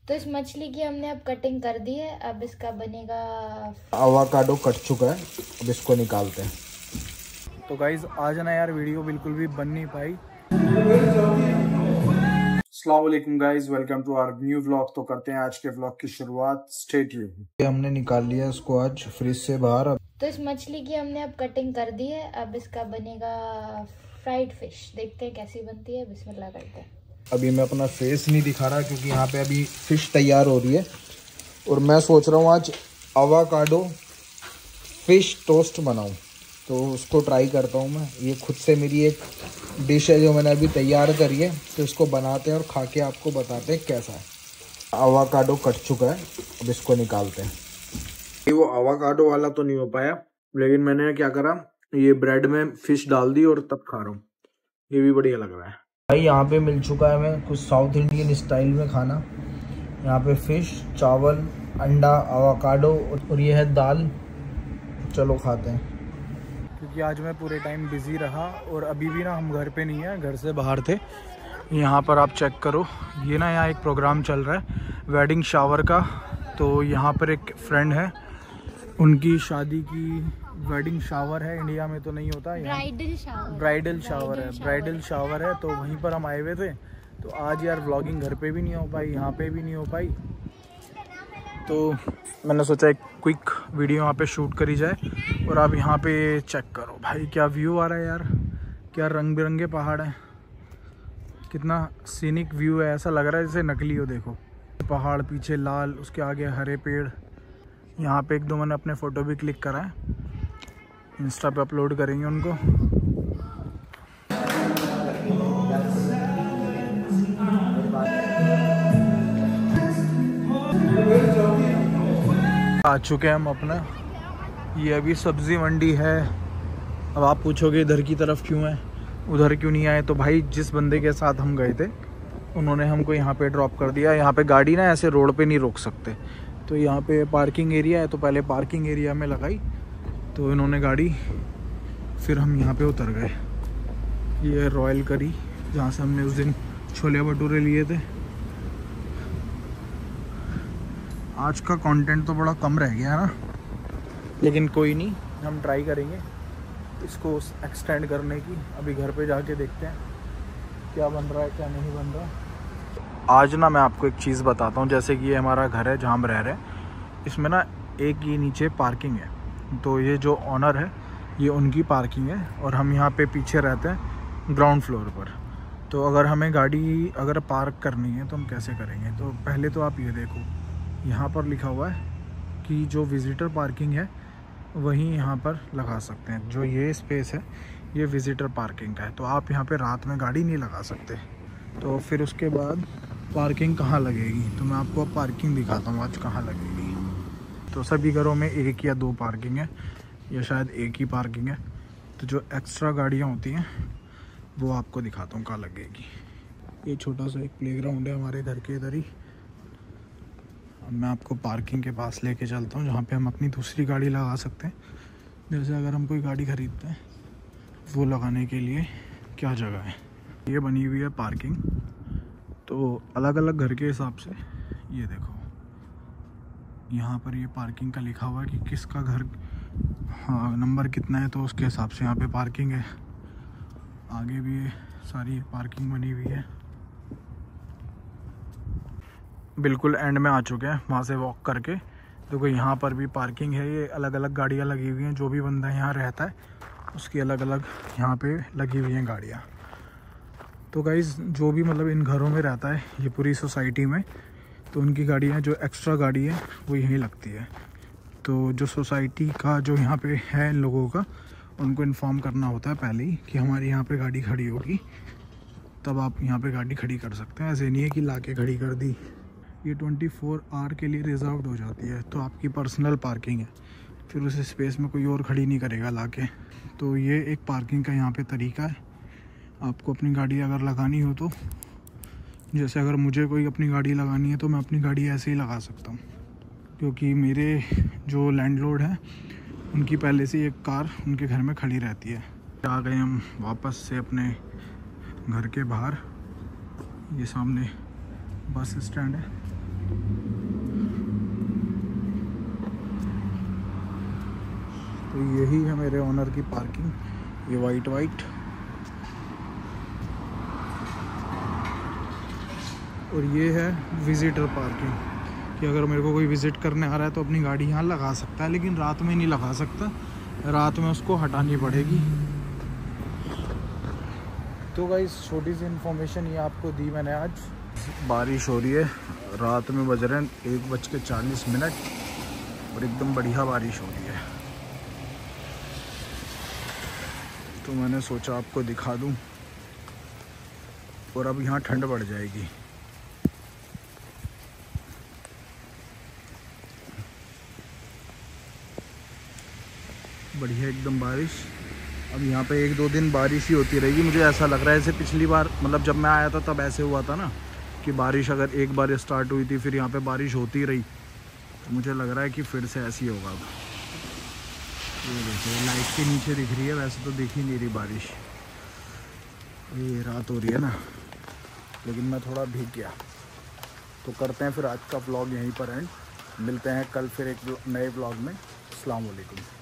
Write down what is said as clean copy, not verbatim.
तो इस मछली की हमने अब कटिंग कर दी है। अब इसका बनेगा आवाकाडो कट चुका है, अब इसको निकालते हैं। तो गाइज आज ना यार वीडियो बिल्कुल भी बन नहीं पाई। अस्सलाम वालेकुम guys, welcome to our new vlog. तो करते हैं आज के व्लॉग की शुरुआत। Stay tuned. हमने निकाल लिया इसको आज फ्रिज से बाहर। तो इस मछली की हमने अब कटिंग कर दी है। अब इसका बनेगा फ्राइड फिश। देखते हैं कैसी बनती है, बिस्मिल्लाह करते हैं। अभी मैं अपना फेस नहीं दिखा रहा क्योंकि यहाँ पे अभी फिश तैयार हो रही है और मैं सोच रहा हूँ आज आवाकाडो फिश टोस्ट बनाऊँ, तो उसको ट्राई करता हूँ मैं। ये खुद से मेरी एक डिश है जो मैंने अभी तैयार करी है, तो इसको बनाते हैं और खा के आपको बताते हैं कैसा है। आवाकाडो कट चुका है, अब इसको निकालते हैं। ये वो आवाकाडो वाला तो नहीं हो पाया, लेकिन मैंने क्या करा, ये ब्रेड में फिश डाल दी और तब खा रहा हूँ। ये भी बढ़िया लग रहा है भाई। यहाँ पे मिल चुका है हमें कुछ साउथ इंडियन स्टाइल में खाना। यहाँ पे फिश, चावल, अंडा, आवाकाडो और ये है दाल। चलो खाते हैं। क्योंकि आज मैं पूरे टाइम बिजी रहा और अभी भी ना हम घर पे नहीं है, घर से बाहर थे। यहाँ पर आप चेक करो, ये ना यहाँ एक प्रोग्राम चल रहा है वेडिंग शावर का। तो यहाँ पर एक फ्रेंड है, उनकी शादी की वेडिंग शावर है। इंडिया में तो नहीं होता, ब्राइडल शावर है। तो वहीं पर हम आए हुए थे। तो आज यार व्लॉगिंग घर पे भी नहीं हो पाई, यहाँ पे भी नहीं हो पाई, तो मैंने सोचा एक क्विक वीडियो यहाँ पे शूट करी जाए। और आप यहाँ पे चेक करो भाई, क्या व्यू आ रहा है यार, क्या रंग बिरंगे पहाड़ हैं, कितना सीनिक व्यू है। ऐसा लग रहा है जैसे नकली हो। देखो पहाड़ पीछे लाल, उसके आगे हरे पेड़। यहाँ पे एक दो मैंने अपने फ़ोटो भी क्लिक करा है, इंस्टा पे अपलोड करेंगे उनको। आ चुके हैं हम अपना, ये अभी सब्ज़ी मंडी है। अब आप पूछोगे इधर की तरफ क्यों है, उधर क्यों नहीं आए। तो भाई जिस बंदे के साथ हम गए थे उन्होंने हमको यहाँ पे ड्रॉप कर दिया। यहाँ पे गाड़ी ना ऐसे रोड पे नहीं रोक सकते, तो यहाँ पे पार्किंग एरिया है। तो पहले पार्किंग एरिया में लगाई तो इन्होंने गाड़ी, फिर हम यहाँ पे उतर गए। ये रॉयल करी जहाँ से हमने उस दिन छोले भटूरे लिए थे। आज का कंटेंट तो बड़ा कम रह गया ना, लेकिन कोई नहीं, हम ट्राई करेंगे इसको एक्सटेंड करने की। अभी घर पे जाके देखते हैं क्या बन रहा है क्या नहीं बन रहा। आज ना मैं आपको एक चीज़ बताता हूँ। जैसे कि ये हमारा घर है जहाँ हम रह रहे हैं, इसमें ना एक ये नीचे पार्किंग है। तो ये जो ऑनर है ये उनकी पार्किंग है और हम यहाँ पे पीछे रहते हैं ग्राउंड फ्लोर पर। तो अगर हमें गाड़ी अगर पार्क करनी है तो हम कैसे करेंगे। तो पहले तो आप ये देखो, यहाँ पर लिखा हुआ है कि जो विज़िटर पार्किंग है वहीं यहाँ पर लगा सकते हैं। जो ये स्पेस है ये विज़िटर पार्किंग का है, तो आप यहाँ पे रात में गाड़ी नहीं लगा सकते। तो फिर उसके बाद पार्किंग कहाँ लगेगी, तो मैं आपको अब पार्किंग दिखाता हूँ आज कहाँ लगेगी। तो सभी घरों में एक या दो पार्किंग है, या शायद एक ही पार्किंग है। तो जो एक्स्ट्रा गाड़ियाँ होती हैं वो आपको दिखाता हूँ कहाँ लगेगी। ये छोटा सा एक प्लेग्राउंड है हमारे घर के इधर ही। अब मैं आपको पार्किंग के पास लेके चलता हूँ जहाँ पे हम अपनी दूसरी गाड़ी लगा सकते हैं। जैसे अगर हम कोई गाड़ी ख़रीदते हैं वो लगाने के लिए क्या जगह है। ये बनी हुई है पार्किंग, तो अलग अलग घर के हिसाब से। ये देखो यहाँ पर ये पार्किंग का लिखा हुआ है कि किसका घर, हाँ नंबर कितना है, तो उसके हिसाब से यहाँ पे पार्किंग है। आगे भी ये सारी पार्किंग बनी हुई है। बिल्कुल एंड में आ चुके हैं, वहाँ से वॉक करके देखो यहाँ पर भी पार्किंग है। ये अलग अलग गाड़ियाँ लगी हुई हैं, जो भी बंदा यहाँ रहता है उसकी अलग अलग यहाँ पे लगी हुई हैं गाड़ियाँ। तो गाइज़ जो भी मतलब इन घरों में रहता है ये पूरी सोसाइटी में, तो उनकी गाड़ियाँ जो एक्स्ट्रा गाड़ी है वो यहीं लगती है। तो जो सोसाइटी का जो यहाँ पे है इन लोगों का, उनको इन्फॉर्म करना होता है पहले ही कि हमारी यहाँ पे गाड़ी खड़ी होगी, तब आप यहाँ पे गाड़ी खड़ी कर सकते हैं। ऐसे नहीं है कि ला के खड़ी कर दी। ये 24 आवर के लिए रिजर्व्ड हो जाती है, तो आपकी पर्सनल पार्किंग है, फिर उस स्पेस में कोई और खड़ी नहीं करेगा ला के। तो ये एक पार्किंग का यहाँ पे तरीका है। आपको अपनी गाड़ी अगर लगानी हो तो, जैसे अगर मुझे कोई अपनी गाड़ी लगानी है तो मैं अपनी गाड़ी ऐसे ही लगा सकता हूँ, क्योंकि मेरे जो लैंडलॉर्ड हैं उनकी पहले से एक कार उनके घर में खड़ी रहती है। आ गए हम वापस से अपने घर के बाहर। ये सामने बस स्टैंड है। तो यही है मेरे ओनर की पार्किंग, ये वाइट और ये है विजिटर पार्किंग, कि अगर मेरे को कोई विज़िट करने आ रहा है तो अपनी गाड़ी यहाँ लगा सकता है, लेकिन रात में नहीं लगा सकता, रात में उसको हटानी पड़ेगी। तो गाइस छोटी सी इन्फॉर्मेशन ये आपको दी मैंने आज। बारिश हो रही है, रात में बज रहे हैं 1:40 और एकदम बढ़िया बारिश हो रही है, तो मैंने सोचा आपको दिखा दूं। और अब यहाँ ठंड बढ़ जाएगी। बढ़िया एकदम बारिश। अब यहाँ पे 1-2 दिन बारिश ही होती रहेगी, मुझे ऐसा लग रहा है। जैसे पिछली बार मतलब जब मैं आया था तब ऐसे हुआ था ना कि बारिश अगर एक बार स्टार्ट हुई थी फिर यहाँ पे बारिश होती रही, तो मुझे लग रहा है कि फिर से ऐसे ही होगा। अब ये देखिए लाइट के नीचे दिख रही है, वैसे तो दिख ही नहीं रही बारिश, ये रात हो रही है ना, लेकिन मैं थोड़ा भीग गया। तो करते हैं फिर आज का व्लॉग यहीं पर एंड, मिलते हैं कल फिर एक नए व्लॉग में। अस्सलाम वालेकुम।